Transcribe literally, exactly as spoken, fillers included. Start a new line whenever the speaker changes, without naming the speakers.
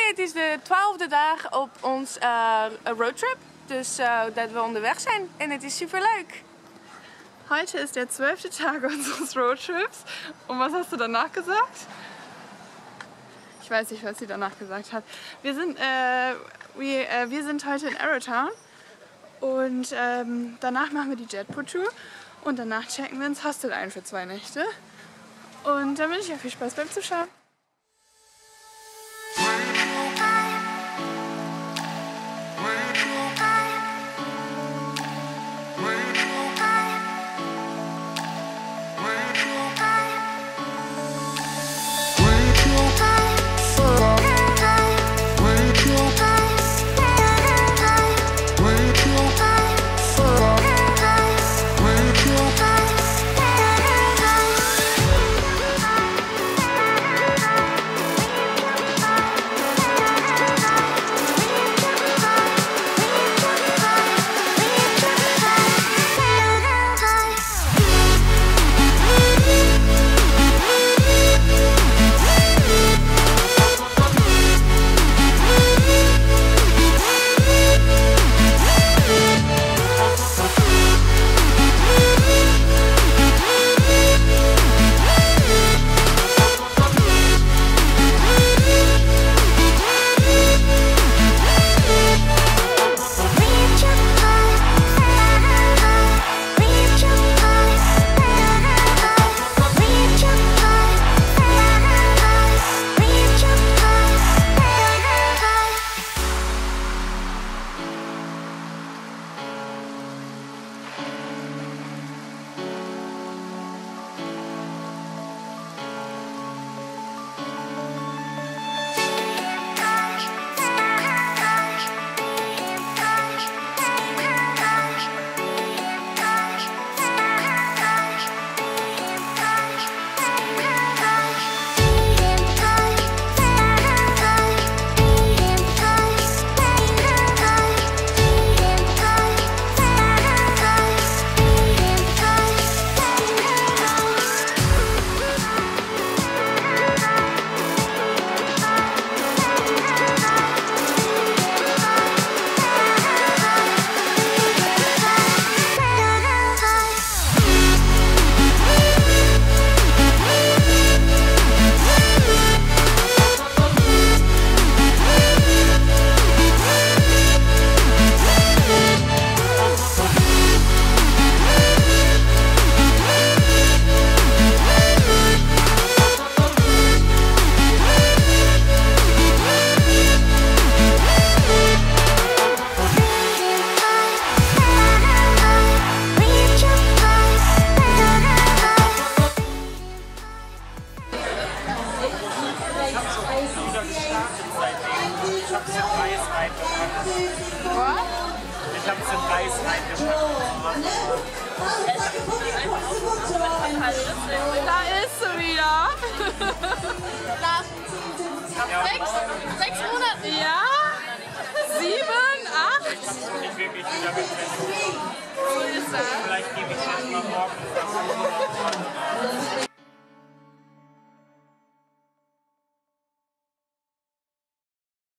het is de twaalfde dag op ons uh, roadtrip. Dus uh, dat we onderweg zijn en het is super leuk.
Heute ist der zwölfte Tag unseres Roadtrips. Und was hast du danach gesagt? Ich weiß nicht, was sie danach gesagt hat. Wir sind, äh, wir, äh, wir sind heute in Arrowtown und ähm, danach machen wir die Jetboot-Tour und danach checken wir ins Hostel ein für zwei Nächte. Und dann wünsche ich euch viel Spaß beim Zuschauen.
Ich habe es in Reis reingepackt.
Da ist sie wieder.
Nach sechs, sechs Monaten.
Ja? Sieben, acht?
Ich habe es nicht wirklich wieder getestet.
So ist das.
Vielleicht gebe ich es mal morgen.